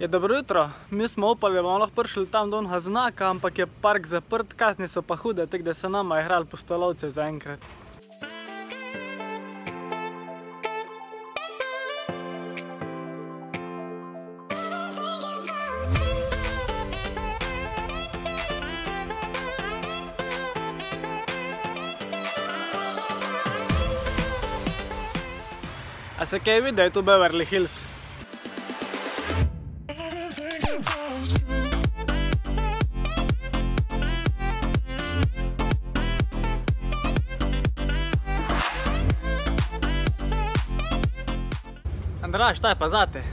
Dobro jutro, mi smo upali, da bomo lahko prišli tam do onega znaka, ampak je park zaprt, kazni so pa hude, tako da se nama igrali pustolovce zaenkrat. A se kaj vidi, da je tu Beverly Hills? Andraž, šta je pa zate?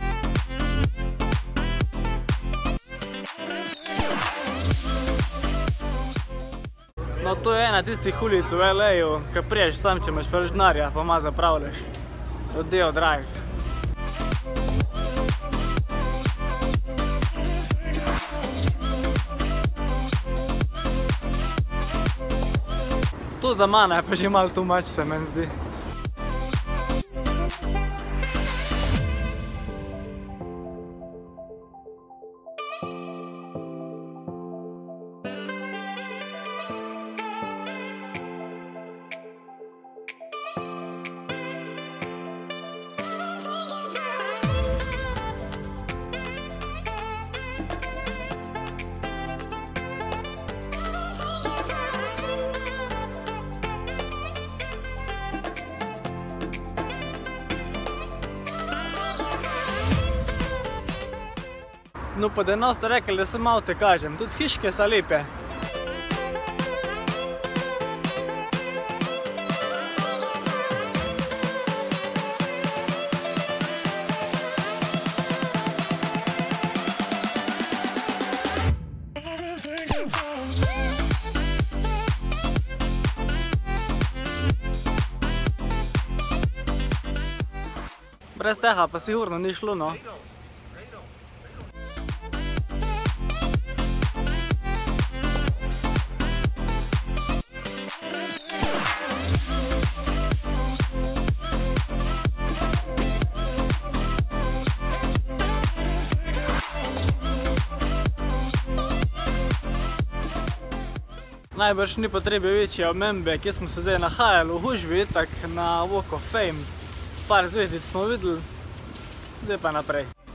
No, to je ena tistih ulic v LA-ju, ko priješ sam, če imaš preveč denarja, pa malo zapravljaš. Rodeo Drive. To za mene je pa že malo too much, se meni zdi. No, pa denno ste rekli, da se malo te kažem. Tudi hiške so lepe. Brez tega pa sigurno ni šlo, no. Najbrž ni potrebe večje omembe, kje smo se zdaj nahajali v Hužvi, tak na Walk of Fame. Par zvezdic smo videli, zdaj pa naprej.